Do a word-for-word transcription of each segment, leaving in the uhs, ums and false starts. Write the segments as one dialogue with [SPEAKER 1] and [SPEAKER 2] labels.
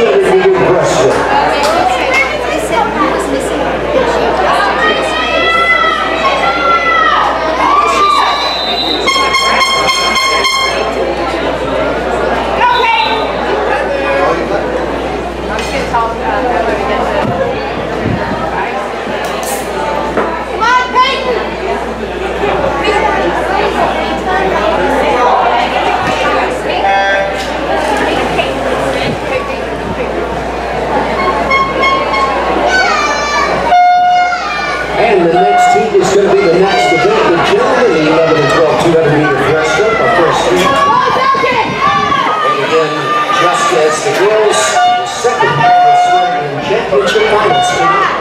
[SPEAKER 1] two hundred meter breaststroke. And the next heat is going to be the next event, the gentlemen, the eleven and twelve two hundred meter breaststroke, our first heat. And again, just as the girls, the second breaststroke in championship finals tonight.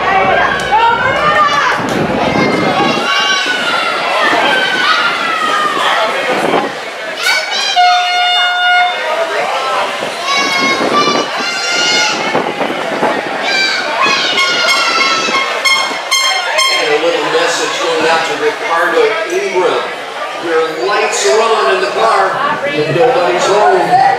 [SPEAKER 1] Your lights are on in the car, and nobody's home.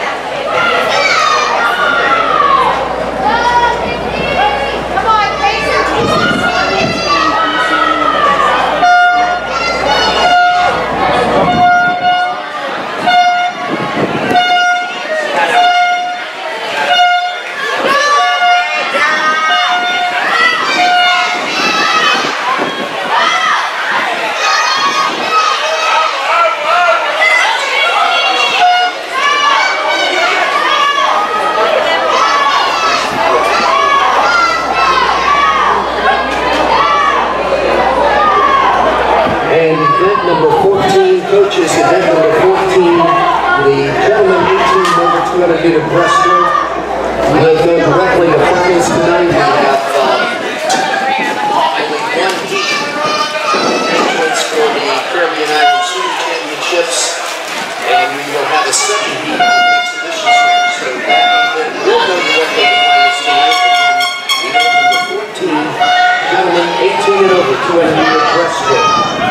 [SPEAKER 1] And event number fourteen, coaches, event number fourteen, the gentlemen eighteen over two hundred meter breaststroke. We'll go directly to finals tonight. We have uh, only one heat entrance for the Caribbean Island Swimming Championships, and we will have a second heat on the exhibition swim. So that event will go directly to finals tonight. Event number fourteen, gentlemen eighteen and over two hundred meter breaststroke.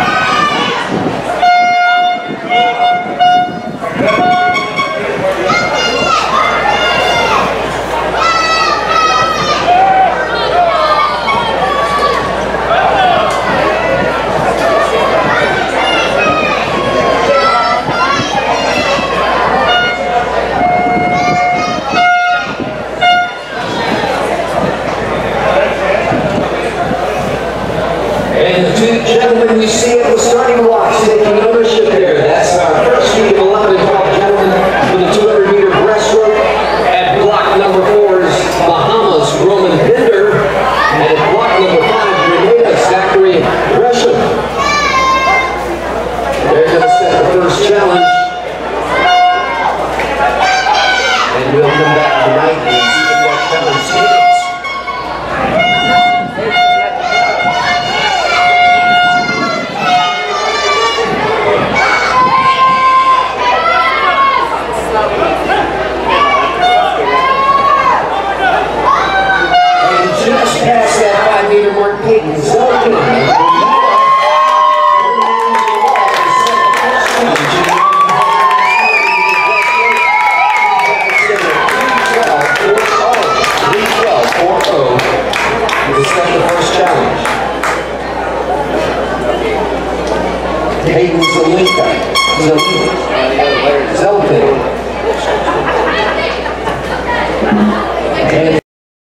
[SPEAKER 1] And the two gentlemen we see at the starting blocks taking ownership here. That's our first heat of eleven and twelve gentlemen for the two hundred meter breaststroke. At block number four is Bahamas, Roman Binder. And at block number five, Grenada, Zachary Gresham. They're going to set the first challenge. And we'll come back tonight and see if that challenge hits. Past that five meter mark, Payton Z. Payton Z.